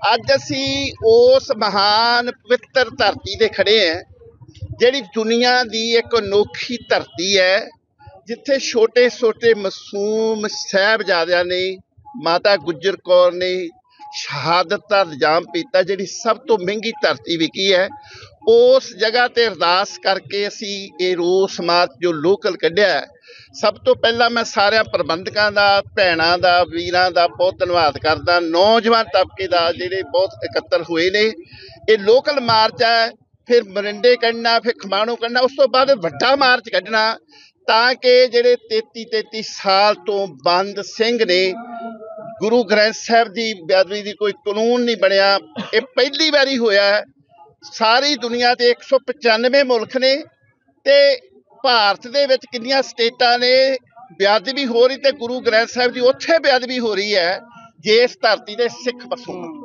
ਅੱਜ ਅਸੀਂ ਉਸ ਮਹਾਨ ਪਵਿੱਤਰ ਧਰਤੀ ਤੇ ਖੜੇ ਹਾਂ, ਜਿਹੜੀ ਦੁਨੀਆ ਦੀ ਇੱਕ ਅਨੋਖੀ ਧਰਤੀ ਹੈ, ਜਿੱਥੇ ਛੋਟੇ ਛੋਟੇ ਮਾਸੂਮ ਸਾਹਿਬਜ਼ਾਦਿਆਂ ਨੇ, ਮਾਤਾ ਗੁਜਰ ਕੌਰ ਨੇ ਸ਼ਹਾਦਤ ਦਾ ਇਲਜ਼ਾਮ ਪੀਤਾ, ਜਿਹੜੀ ਸਭ ਤੋਂ ਮਹਿੰਗੀ ਧਰਤੀ ਵਿਕੀ ਹੈ। ਉਸ ਜਗ੍ਹਾ ਤੇ ਅਰਦਾਸ ਕਰਕੇ ਅਸੀਂ ਇਹ ਰੋਸ ਮਾਰਚ ਜੋ ਲੋਕਲ ਕੱਢਿਆ। ਸਭ ਤੋਂ ਪਹਿਲਾਂ ਮੈਂ ਸਾਰਿਆਂ ਪ੍ਰਬੰਧਕਾਂ ਦਾ, ਭੈਣਾਂ ਦਾ, ਵੀਰਾਂ ਦਾ ਬਹੁਤ ਧੰਨਵਾਦ ਕਰਦਾ, ਨੌਜਵਾਨ ਤਬਕੇ ਦਾ, ਜਿਹੜੇ ਬਹੁਤ ਇਕੱਤਰ ਹੋਏ ਨੇ। ਇਹ ਲੋਕਲ ਮਾਰਚ ਹੈ, ਫਿਰ ਮਰਿੰਡੇ ਕੱਢਣਾ, ਫਿਰ ਖਮਾਣੋਂ ਕੱਢਣਾ, ਉਸ ਤੋਂ ਬਾਅਦ ਵੱਡਾ ਮਾਰਚ ਕੱਢਣਾ, ਤਾਂ ਕਿ ਜਿਹੜੇ 33 ਸਾਲ ਤੋਂ ਬੰਦ ਸਿੰਘ ਨੇ, ਗੁਰੂ ਗ੍ਰੰਥ ਸਾਹਿਬ ਦੀ ਬੇਅਦਬੀ ਦੀ ਕੋਈ ਕਾਨੂੰਨ ਨਹੀਂ ਬਣਿਆ। ਇਹ ਪਹਿਲੀ ਵਾਰੀ ਹੋਇਆ। ਸਾਰੀ ਦੁਨੀਆ ਦੇ 195 ਮੁਲਕ ਨੇ, ਤੇ ਭਾਰਤ ਦੇ ਵਿੱਚ ਕਿੰਨੀਆਂ ਸਟੇਟਾਂ ਨੇ ਬੇਅਦਬੀ ਹੋ ਰਹੀ, ਤੇ ਗੁਰੂ ਗ੍ਰੰਥ ਸਾਹਿਬ ਦੀ ਉੱਥੇ ਬੇਅਦਬੀ ਹੋ ਰਹੀ ਹੈ ਜਿਸ ਧਰਤੀ ਦੇ ਸਿੱਖ ਮਾਸੂਮ।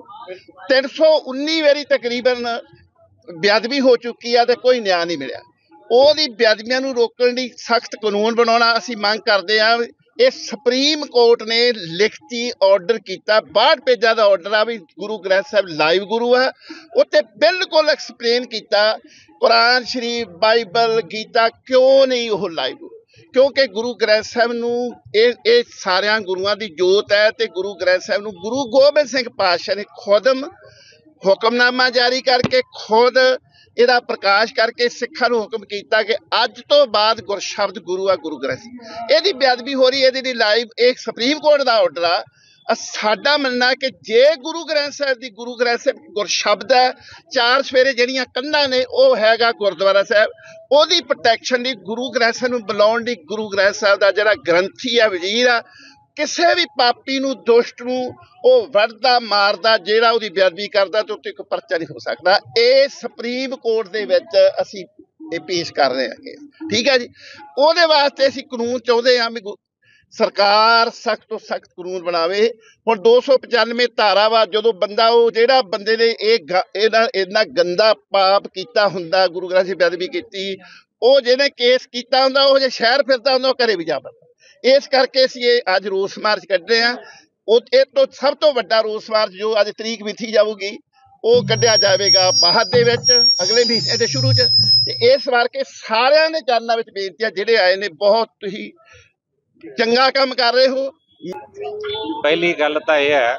319 ਵਾਰੀ ਤਕਰੀਬਨ ਬੇਅਦਬੀ ਹੋ ਚੁੱਕੀ ਆ ਤੇ ਕੋਈ ਨਿਆਂ ਨਹੀਂ ਮਿਲਿਆ। ਉਹਦੀ ਬੇਅਦਬੀਆਂ ਨੂੰ ਰੋਕਣ ਲਈ ਸਖਤ ਕਾਨੂੰਨ ਬਣਾਉਣਾ ਅਸੀਂ ਮੰਗ ਕਰਦੇ ਹਾਂ। ਇਹ ਸੁਪਰੀਮ ਕੋਰਟ ਨੇ ਲਿਖਤੀ ਆਰਡਰ ਕੀਤਾ, 62 ਪੇਜਾਂ ਦਾ ਆਰਡਰ ਆ ਵੀ ਗੁਰੂ ਗ੍ਰੰਥ ਸਾਹਿਬ ਲਾਈਵ ਗੁਰੂ ਆ। ਉੱਥੇ ਬਿਲਕੁਲ ਐਕਸਪਲੇਨ ਕੀਤਾ ਕੁਰਾਨ ਸ਼ਰੀਫ, ਬਾਈਬਲ, ਗੀਤਾ ਕਿਉਂ ਨਹੀਂ ਉਹ ਲਾਈਵ ਗੁਰੂ, ਕਿਉਂਕਿ ਗੁਰੂ ਗ੍ਰੰਥ ਸਾਹਿਬ ਨੂੰ ਇਹ ਸਾਰਿਆਂ ਗੁਰੂਆਂ ਦੀ ਜੋਤ ਹੈ, ਤੇ ਗੁਰੂ ਗ੍ਰੰਥ ਸਾਹਿਬ ਨੂੰ ਗੁਰੂ ਗੋਬਿੰਦ ਸਿੰਘ ਪਾਤਸ਼ਾਹ ਨੇ ਖੁਦ ਹੁਕਮਨਾਮਾ ਜਾਰੀ ਕਰਕੇ, ਖੁਦ ਇਹਦਾ ਪ੍ਰਕਾਸ਼ ਕਰਕੇ ਸਿੱਖਾਂ ਨੂੰ ਹੁਕਮ ਕੀਤਾ ਕਿ ਅੱਜ ਤੋਂ ਬਾਅਦ ਗੁਰਸ਼ਬਦ ਗੁਰੂ ਆ ਗੁਰੂ ਗ੍ਰੰਥ ਸਾਹਿਬ। ਇਹਦੀ ਬੇਅਦਬੀ ਹੋ ਰਹੀ, ਇਹਦੀ ਲਾਈਵ ਇਹ ਸੁਪਰੀਮ ਕੋਰਟ ਦਾ ਆਰਡਰ ਆ। ਸਾਡਾ ਮੰਨਣਾ ਕਿ ਜੇ ਗੁਰੂ ਗ੍ਰੰਥ ਸਾਹਿਬ ਦੀ, ਗੁਰੂ ਗ੍ਰੰਥ ਸਾਹਿਬ ਗੁਰਸ਼ਬਦ ਹੈ, 4 ਸਵੇਰੇ ਜਿਹੜੀਆਂ ਕੰਧਾਂ ਨੇ ਉਹ ਹੈਗਾ ਗੁਰਦੁਆਰਾ ਸਾਹਿਬ, ਉਹਦੀ ਪ੍ਰੋਟੈਕਸ਼ਨ ਲਈ, ਗੁਰੂ ਗ੍ਰੰਥ ਸਾਹਿਬ ਨੂੰ ਬੁਲਾਉਣ ਲਈ, ਗੁਰੂ ਗ੍ਰੰਥ ਸਾਹਿਬ ਦਾ ਜਿਹੜਾ ਗ੍ਰੰਥੀ ਆ, ਵਜ਼ੀਰ ਆ, ਕਿਸੇ ਵੀ ਪਾਪੀ ਨੂੰ, ਦੁਸ਼ਟ ਨੂੰ ਉਹ ਵੱਢਦਾ ਮਾਰਦਾ, ਜਿਹੜਾ ਉਹਦੀ ਬੇਅਦਬੀ ਕਰਦਾ, ਤੇ ਉੱਤੇ ਕੋਈ ਪਰਚਾ ਨਹੀਂ ਹੋ ਸਕਦਾ। ਇਹ ਸੁਪਰੀਮ ਕੋਰਟ ਦੇ ਵਿੱਚ ਅਸੀਂ ਇਹ ਪੇਸ਼ ਕਰ ਰਹੇ ਹਾਂ। ਠੀਕ ਹੈ ਜੀ। ਉਹਦੇ ਵਾਸਤੇ ਅਸੀਂ ਕਾਨੂੰਨ ਚਾਹੁੰਦੇ ਹਾਂ ਵੀ ਸਰਕਾਰ ਸਖਤ ਤੋਂ ਸਖਤ ਕਾਨੂੰਨ ਬਣਾਵੇ। ਹੁਣ 295 ਧਾਰਾ ਵਾ, ਜਦੋਂ ਬੰਦਾ, ਉਹ ਜਿਹੜਾ ਬੰਦੇ ਨੇ ਇੰਨਾ ਗੰਦਾ ਪਾਪ ਕੀਤਾ ਹੁੰਦਾ, ਗੁਰੂ ਗ੍ਰੰਥ ਸਾਹਿਬ ਬੇਅਦਬੀ ਕੀਤੀ, ਉਹ ਜਿਹਨੇ ਕੇਸ ਕੀਤਾ ਹੁੰਦਾ, ਉਹ ਜੇ ਸ਼ਹਿਰ ਫਿਰਦਾ ਹੁੰਦਾ, ਉਹ ਘਰੇ ਵੀ ਜਾ ਵੜਦਾ। ਇਸ ਕਰਕੇ ਅਸੀਂ ਇਹ ਅੱਜ ਰੋਸ ਮਾਰਚ ਕੱਢ ਰਹੇ ਹਾਂ। ਇਹ ਤੋਂ ਸਭ ਤੋਂ ਵੱਡਾ ਰੋਸ ਮਾਰਚ ਜੋ ਅੱਜ ਤਰੀਕ ਮਿਥੀ ਜਾਊਗੀ, ਉਹ ਕੱਢਿਆ ਜਾਵੇਗਾ ਬਾਅਦ ਦੇ ਵਿੱਚ, ਅਗਲੇ ਮਹੀਨੇ ਦੇ ਸ਼ੁਰੂ 'ਚ। ਤੇ ਇਸ ਵਾਰ ਕੇ ਸਾਰਿਆਂ ਦੇ ਚਰਨਾਂ ਵਿੱਚ ਬੇਨਤੀ ਹੈ, ਜਿਹੜੇ ਆਏ ਨੇ, ਬਹੁਤ ਤੁਸੀਂ ਚੰਗਾ ਕੰਮ ਕਰ ਰਹੇ ਹੋ। ਪਹਿਲੀ ਗੱਲ ਤਾਂ ਇਹ ਹੈ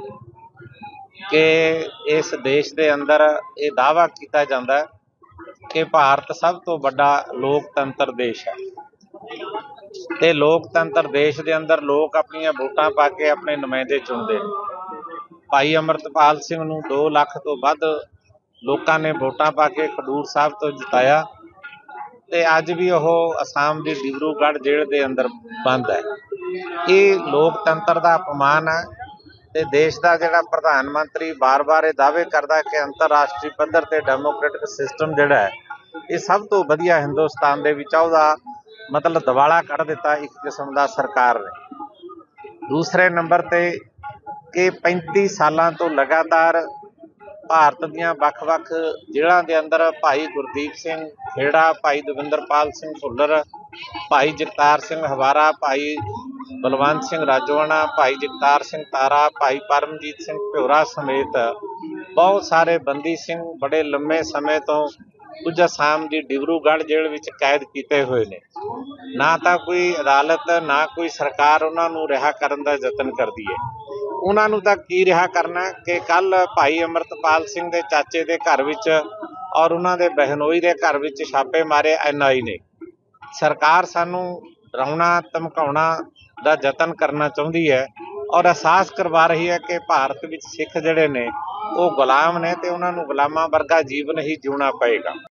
ਕਿ ਇਸ ਦੇਸ਼ ਦੇ ਅੰਦਰ ਇਹ ਦਾਅਵਾ ਕੀਤਾ ਜਾਂਦਾ ਕਿ ਭਾਰਤ ਸਭ ਤੋਂ ਵੱਡਾ ਲੋਕਤੰਤਰ ਦੇਸ਼ ਹੈ, ਤੇ ਲੋਕਤੰਤਰ ਦੇਸ਼ ਦੇ ਅੰਦਰ ਲੋਕ ਆਪਣੀਆਂ ਵੋਟਾਂ ਪਾ ਕੇ ਆਪਣੇ ਨੁਮਾਇੰਦੇ ਚੁਣਦੇ ਨੇ। ਭਾਈ ਅਮਰਤਪਾਲ ਸਿੰਘ ਨੂੰ 2 ਲੱਖ ਤੋਂ ਵੱਧ ਲੋਕਾਂ ਨੇ ਵੋਟਾਂ ਪਾ ਕੇ ਖਡੂਰ ਸਾਹਿਬ ਤੋਂ ਜਿਤਾਇਆ, ਤੇ ਅੱਜ ਵੀ ਉਹ ਅਸਾਮ ਦੀ ਡਿਬਰੂਗੜ੍ਹ ਜੇਲ੍ਹ ਦੇ ਅੰਦਰ ਬੰਦ ਹੈ। ਇਹ ਲੋਕਤੰਤਰ ਦਾ ਅਪਮਾਨ ਹੈ, ਤੇ ਦੇਸ਼ ਦਾ ਜਿਹੜਾ ਪ੍ਰਧਾਨ ਮੰਤਰੀ ਬਾਰ-ਬਾਰ ਇਹ ਦਾਅਵੇ ਕਰਦਾ ਕਿ ਅੰਤਰਰਾਸ਼ਟਰੀ ਪੱਧਰ ਤੇ ਡੈਮੋਕ੍ਰੈਟਿਕ ਸਿਸਟਮ ਜਿਹੜਾ ਹੈ ਇਹ ਸਭ ਤੋਂ ਵਧੀਆ ਹਿੰਦੁਸਤਾਨ ਦੇ ਵਿੱਚ, ਉਹਦਾ ਮਤਲਬ ਦਿਵਾਲਾ ਕੱਢ ਦਿੱਤਾ ਇੱਕ ਕਿਸਮ ਦਾ ਸਰਕਾਰ ਨੇ। ਦੂਸਰੇ ਨੰਬਰ ਤੇ ਕਿ 35 ਸਾਲਾਂ ਤੋਂ ਲਗਾਤਾਰ ਭਾਰਤ ਦੀਆਂ ਵੱਖ-ਵੱਖ ਜੇਲ੍ਹਾਂ ਦੇ ਅੰਦਰ ਭਾਈ ਗੁਰਦੀਪ ਸਿੰਘ ਖੇੜਾ, ਭਾਈ ਦਵਿੰਦਰਪਾਲ ਸਿੰਘ ਭੁੱਲਰ, ਭਾਈ ਜਗਤਾਰ ਸਿੰਘ ਹਵਾਰਾ, ਭਾਈ ਬਲਵੰਤ ਸਿੰਘ ਰਾਜੋਆਣਾ, ਭਾਈ ਜਗਤਾਰ ਸਿੰਘ ਤਾਰਾ, ਭਾਈ ਪਰਮਜੀਤ ਸਿੰਘ ਭਿਓਰਾ ਸਮੇਤ ਬਹੁਤ ਸਾਰੇ ਬੰਦੀ ਸਿੰਘ ਬੜੇ ਲੰਮੇ ਸਮੇਂ ਤੋਂ ਕੁਝ ਅਸਾਮ ਦੀ ਡਿਬਰੂਗੜ੍ਹ ਜੇਲ੍ਹ ਵਿੱਚ ਕੈਦ ਕੀਤੇ ਹੋਏ ਨੇ। ਨਾ ਤਾਂ ਕੋਈ ਅਦਾਲਤ, ਨਾ ਕੋਈ ਸਰਕਾਰ ਉਹਨਾਂ ਨੂੰ ਰਿਹਾ ਕਰਨ ਦਾ ਯਤਨ ਕਰਦੀ ਹੈ। ਉਹਨਾਂ ਨੂੰ ਤਾਂ ਕੀ ਰਿਹਾ ਕਰਨਾ ਕਿ ਕੱਲ੍ਹ ਭਾਈ ਅਮਰਤਪਾਲ ਸਿੰਘ ਦੇ ਚਾਚੇ ਦੇ ਘਰ ਵਿੱਚ ਔਰ ਉਹਨਾਂ ਦੇ ਬਹਿਨੋਈ ਦੇ ਘਰ ਵਿੱਚ ਛਾਪੇ ਮਾਰੇ NI ਨੇ। ਸਰਕਾਰ ਸਾਨੂੰ ਡਰਾਉਣਾ, ਧਮਕਾਉਣਾ ਦਾ ਯਤਨ ਕਰਨਾ ਚਾਹੁੰਦੀ ਹੈ, ਔਰ ਅਹਿਸਾਸ ਕਰਵਾ ਰਹੀ ਹੈ ਕਿ ਭਾਰਤ ਵਿੱਚ ਸਿੱਖ ਜਿਹੜੇ ਨੇ ਉਹ ਗੁਲਾਮ ਨੇ, ਤੇ ਉਹਨਾਂ ਨੂੰ ਗੁਲਾਮਾਂ ਵਰਗਾ ਜੀਵਨ ਹੀ ਜਿਉਣਾ ਪਏਗਾ।